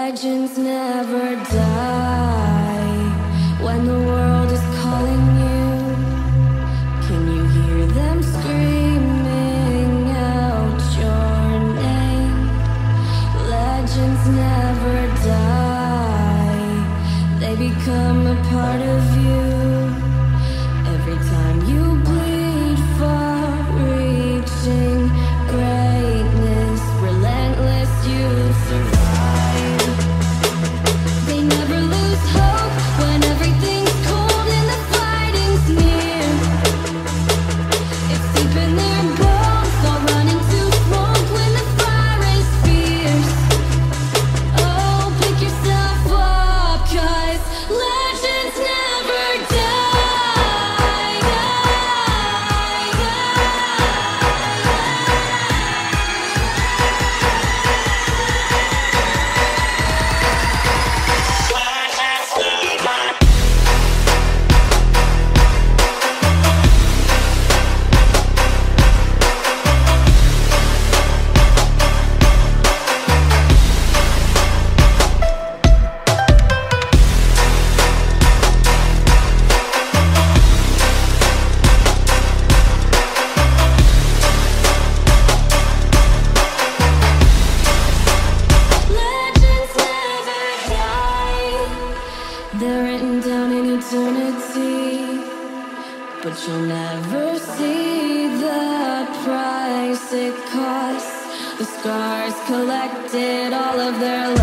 Legends never die when the world is calling you. Can you hear them screaming out your name? Legends never die, they become a part of you. Every time you bleed for reaching greatness, relentless, you survive. They never lose hope when everything's cold and the fighting's near. It's deep in their bones, they'll run into smoke when the fire is fierce. Oh, pick yourself up, 'cause legends never die. Legends never die. They're written down in eternity, but you'll never see the price it costs. The scars collected all of their lives.